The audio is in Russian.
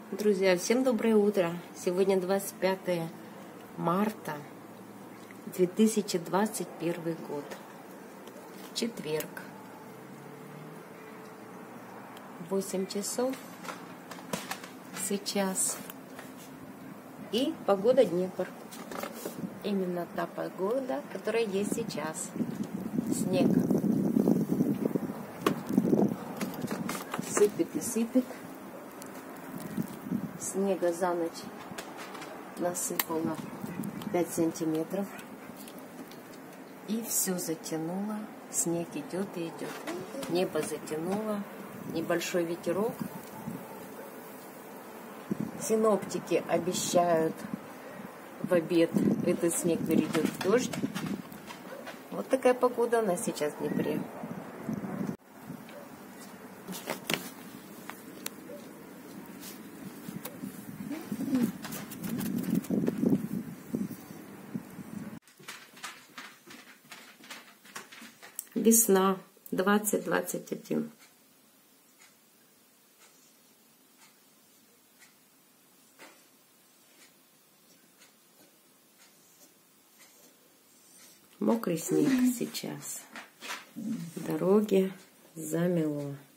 Друзья, всем доброе утро! Сегодня 25 марта 2021 год. Четверг. 8 часов сейчас. И погода Днепр. Именно та погода, которая есть сейчас. Снег. Сыпет и сыпет. Снега за ночь насыпало 5 сантиметров. И все затянуло. Снег идет и идет. Небо затянуло. Небольшой ветерок. Синоптики обещают в обед этот снег перейдет в дождь. Вот такая погода у нас сейчас в Днепре. Весна 2021. Мокрый снег сейчас. Дороги замело.